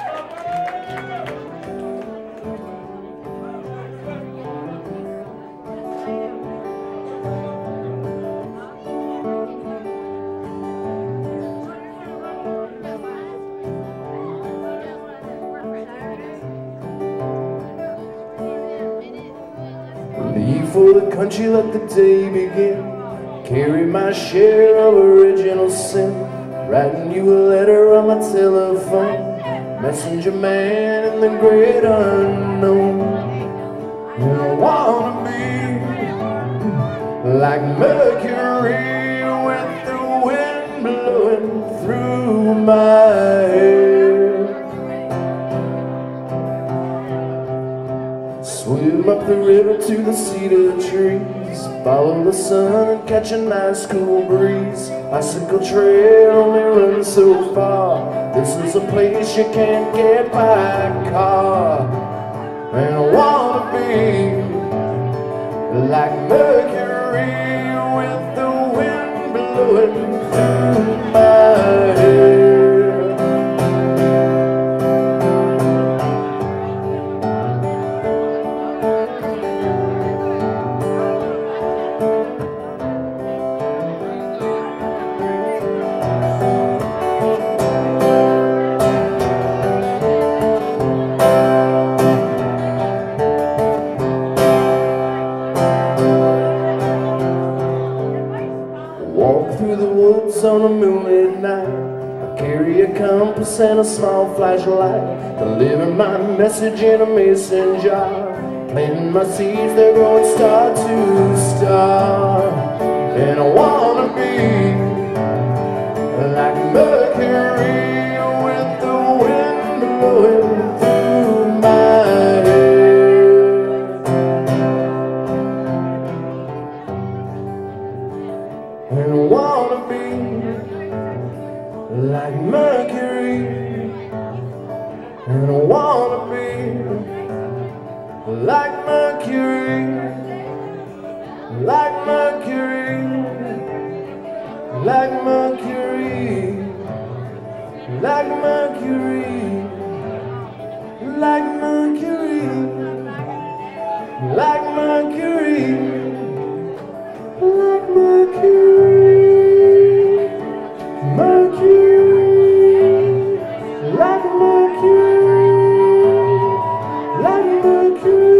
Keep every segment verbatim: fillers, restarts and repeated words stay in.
Leave for the country, let the day begin. Carry my share of original sin. Writing you a letter on my telephone. Messenger man in the great unknown. And I wanna be like Mercury with the wind blowing through my hair. Swim up the river to the cedar trees. Follow the sun and catch a nice cool breeze. Bicycle trail only runs so far. This is a place you can't get by car. And I wanna be like Mercury with the wind blowing through my hair. Walk through the woods on a moonlit night. I carry a compass and a small flashlight, delivering my message in a mason jar. Planting my seeds, they're growing star to star. And I wanna be like Mercury with the wind blowing through my hair. And I wanna be like Mercury. And I wanna be like Mercury. Like Mercury. Like Mercury. Like Mercury. Like Mercury. Like Mercury. Like Mercury. Mercury. Like Mercury. Like Mercury.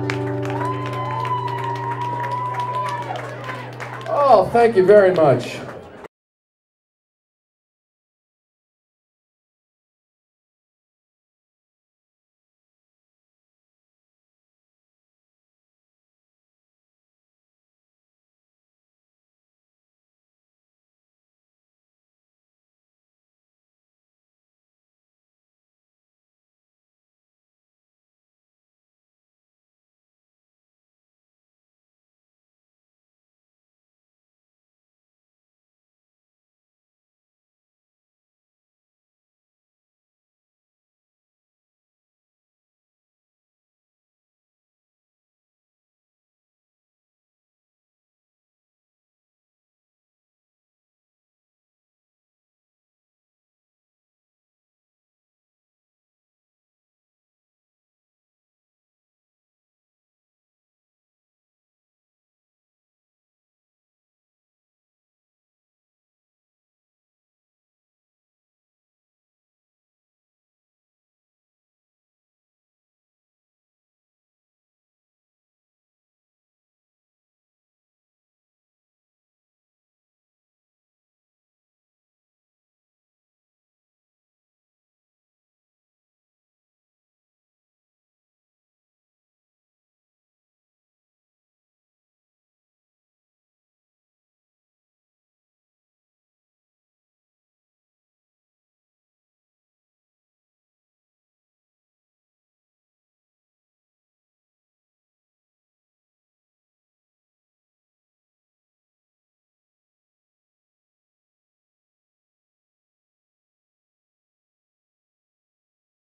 Oh, thank you very much.